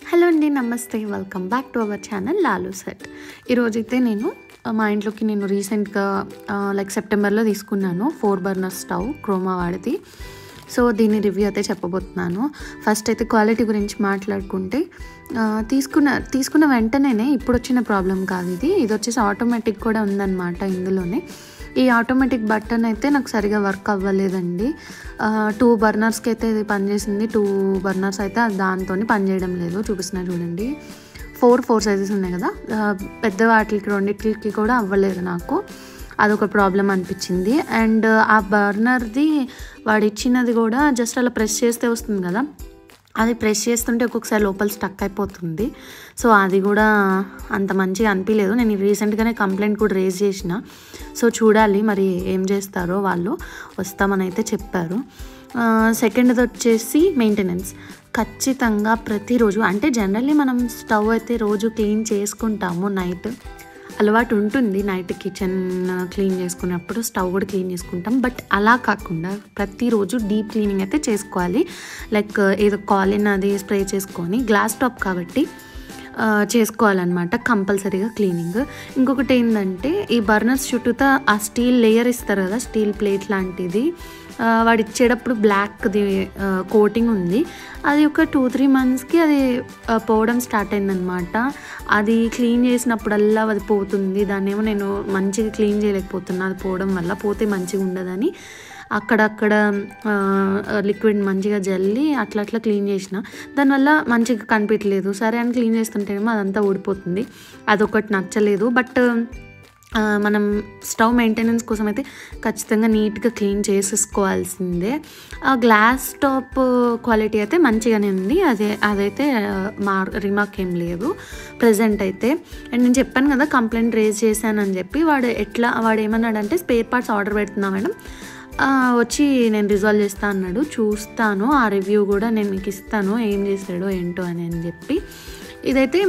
Hello అండి, నమస్తే. Welcome back to our channel లాలు సెట్. ఈరోజైతే నేను మా ఇంట్లోకి రీసెంట్గా సెప్టెంబర్లో తీసుకున్నాను 4 బర్నర్ స్టవ్ క్రోమా వాడిది. సో దీని రివ్యూ అయితే చెప్పబోతున్నాను. ఫస్ట్ అయితే క్వాలిటీ గురించి మాట్లాడుకుంటే తీసుకున్న వెంటనే ఇప్పుడు వచ్చిన ప్రాబ్లం కాదు ఇది వచ్చేసి ఆటోమేటిక్ కూడా ఉందన్నమాట. ఇందులోనే ఈ ఆటోమేటిక్ బటన్ అయితే నాకు సరిగా వర్క్ అవ్వలేదండి. 2 బర్నర్స్కి అయితే ఇది పనిచేసింది, 2 బర్నర్స్ అయితే దాంతో పనిచేయడం లేదు. చూపిస్తున్నా చూడండి, 4 సైజెస్ ఉన్నాయి కదా, పెద్ద వాటికి రెండింటికి కూడా అవ్వలేదు నాకు. అదొక ప్రాబ్లం అనిపించింది. అండ్ ఆ బర్నర్ది వాడు ఇచ్చినది కూడా జస్ట్ అలా ప్రెస్ చేస్తే వస్తుంది కదా, అది ప్రెస్ చేస్తుంటే ఒక్కొక్కసారి లోపల స్టక్ అయిపోతుంది. సో అది కూడా అంత మంచిగా అనిపించలేదు. నేను రీసెంట్గానే కంప్లైంట్ కూడా రేజ్ చేసిన. సో చూడాలి మరి ఏం చేస్తారో వాళ్ళు, వస్తామని అయితే చెప్పారు. సెకండ్ది వచ్చేసి మెయింటెనెన్స్. ఖచ్చితంగా ప్రతిరోజు, అంటే జనరల్లీ మనం స్టవ్ అయితే రోజు క్లీన్ చేసుకుంటాము. నైట్ అలవాటు ఉంటుంది, నైట్ కిచెన్ క్లీన్ చేసుకున్నప్పుడు స్టవ్ కూడా క్లీన్ చేసుకుంటాం. బట్ అలా కాకుండా ప్రతిరోజు డీప్ క్లీనింగ్ అయితే చేసుకోవాలి. ఏదో కాలిన్ అది స్ప్రే చేసుకొని, గ్లాస్ టాప్ కాబట్టి చేసుకోవాలన్నమాట కంపల్సరీగా క్లీనింగ్. ఇంకొకటి ఏంటంటే, ఈ బర్నర్స్ చుట్టూతా ఆ స్టీల్ లేయర్ ఇస్తారు కదా, స్టీల్ ప్లేట్ లాంటిది, వాడు ఇచ్చేటప్పుడు బ్లాక్ది కోటింగ్ ఉంది. అది ఒక 2-3 మంత్స్కి అది పోవడం స్టార్ట్ అయిందనమాట. అది క్లీన్ చేసినప్పుడల్లా అది పోతుంది. దాన్ని ఏమో నేను మంచిగా క్లీన్ చేయలేకపోతున్నా, అది పోవడం వల్ల. పోతే మంచిగా ఉండదని అక్కడక్కడ లిక్విడ్ మంచిగా జల్లి అట్లా క్లీన్ చేసిన, దానివల్ల మంచిగా కనిపించలేదు. సరే అని క్లీన్ చేస్తుంటేనేమో అదంతా ఊడిపోతుంది. అదొకటి నచ్చలేదు. బట్ మనం స్టవ్ మెయింటెనెన్స్ కోసం అయితే ఖచ్చితంగా నీట్గా క్లీన్ చేసేసుకోవాల్సిందే. గ్లాస్ టాప్ క్వాలిటీ అయితే మంచిగానే ఉంది, అదైతే రిమార్క్ ఏం లేదు ప్రజెంట్ అయితే. అండ్ నేను చెప్పాను కదా కంప్లైంట్ రేజ్ చేశానని చెప్పి, వాడు ఏమన్నాడంటే స్పేర్ పార్ట్స్ ఆర్డర్ పెడుతున్నా మేడం, వచ్చి నేను రిజాల్వ్ చేస్తా అన్నాడు. చూస్తాను, ఆ రివ్యూ కూడా నేను మీకు ఇస్తాను, ఏం చేశాడో ఏంటో అని చెప్పి. ఇదైతే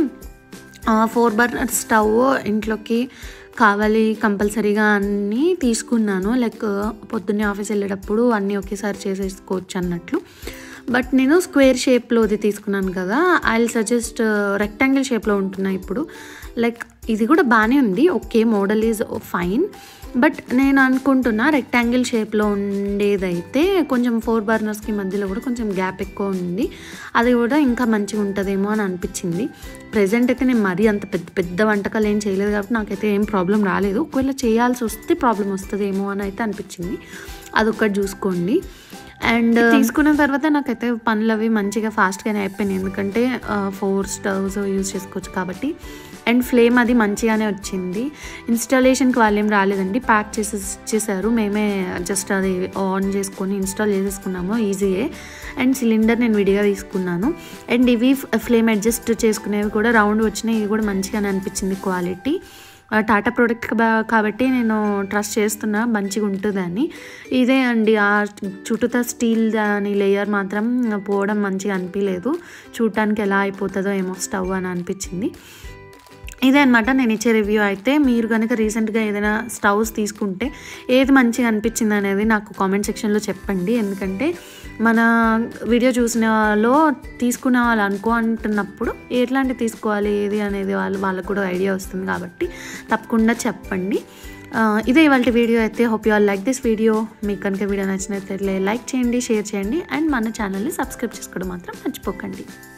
4 బర్నర్ స్టవ్ ఇంట్లోకి కావాలి కంపల్సరీగా అన్నీ తీసుకున్నాను. పొద్దున్నే ఆఫీస్ వెళ్ళేటప్పుడు అన్నీ ఒకేసారి చేసేసుకోవచ్చు అన్నట్లు. బట్ నేను స్క్వేర్ షేప్లోది తీసుకున్నాను కదా, ఐ విల్ సజెస్ట్ రెక్టాంగిల్ షేప్లో ఉంటున్నాయి ఇప్పుడు. ఇది కూడా బాగానే ఉంది, okay, model is fine. But నేను అనుకుంటున్నా రెక్టాంగిల్ షేప్లో ఉండేదైతే కొంచెం 4 బర్నర్స్కి మధ్యలో కూడా కొంచెం గ్యాప్ ఎక్కువ ఉంది, అది కూడా ఇంకా మంచిగా ఉంటుందేమో అని అనిపించింది. ప్రెజెంట్ అయితే నేను మరీ అంత పెద్ద వంటకాలు ఏం చేయలేదు కాబట్టి నాకైతే ఏం ప్రాబ్లం రాలేదు. ఒకవేళ చేయాల్సి వస్తే ప్రాబ్లం వస్తుందేమో అని అయితే అనిపించింది. అదొకటి చూసుకోండి. అండ్ తీసుకున్న తర్వాత నాకైతే పనులు అవి మంచిగా ఫాస్ట్గానే అయిపోయినాయి, ఎందుకంటే 4 స్టవ్స్ యూజ్ చేసుకోవచ్చు కాబట్టి. అండ్ ఫ్లేమ్ అది మంచిగానే వచ్చింది. ఇన్స్టాలేషన్కి వాళ్ళు ఏం రాలేదండి, ప్యాక్ ఇచ్చేసారు. మేమే జస్ట్ అది ఆన్ చేసుకొని ఇన్స్టాల్ చేసేసుకున్నాము, ఈజీయే. అండ్ సిలిండర్ నేను విడిగా తీసుకున్నాను. అండ్ ఇవి ఫ్లేమ్ అడ్జస్ట్ చేసుకునేవి కూడా రౌండ్ వచ్చినాయి, ఇవి కూడా మంచిగానే అనిపించింది క్వాలిటీ. టాటా ప్రోడక్ట్ కాబట్టి నేను ట్రస్ట్ చేస్తున్నా మంచిగా ఉంటుందని. ఇదే అండి, ఆ చుట్టూతా స్టీల్ దాని లేయర్ మాత్రం పోవడం మంచిగా అనిపించలేదు. చూడటానికి ఎలా అయిపోతుందో ఏమో స్టవ్ అని అనిపించింది. ఇదే అనమాట నేను ఇచ్చే రివ్యూ అయితే. మీరు కనుక రీసెంట్గా ఏదైనా స్టవ్స్ తీసుకుంటే ఏది మంచిగా అనిపించింది అనేది నాకు కామెంట్ సెక్షన్లో చెప్పండి. ఎందుకంటే మన వీడియో చూసిన వాళ్ళు తీసుకునే వాళ్ళు అంటున్నప్పుడు ఎట్లాంటి తీసుకోవాలి ఏది అనేది వాళ్ళకు కూడా ఐడియా వస్తుంది కాబట్టి తప్పకుండా చెప్పండి. ఇదే ఇవాళ వీడియో అయితే. Hope you all like this video. మీకు కనుక వీడియో నచ్చినట్లయితే లైక్ చేయండి, షేర్ చేయండి, అండ్ మన ఛానల్ని సబ్స్క్రైబ్ చేసుకోవడం మాత్రం మర్చిపోకండి.